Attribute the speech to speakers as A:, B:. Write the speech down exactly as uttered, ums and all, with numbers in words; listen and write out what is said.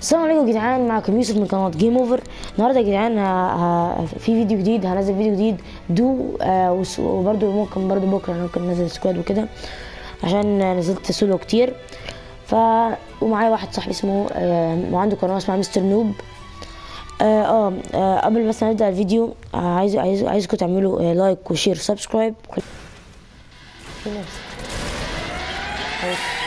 A: السلام عليكم يا جدعان، معكم يوسف من قناه جيم اوفر. النهارده يا جدعان ه- ه- في فيديو جديد، هنزل فيديو جديد دو آه وس- وبرده ممكن برده بكره ممكن ننزل سكواد وكده، عشان نزلت سولو كتير. ف ومعايا واحد صاحبي اسمه آه وعنده قناه اسمها مستر نوب. آه, اه, اه قبل بس ما نبدا الفيديو، آه عايز عايز عايزكم تعملوا آه لايك وشير وسبسكرايب. في ناس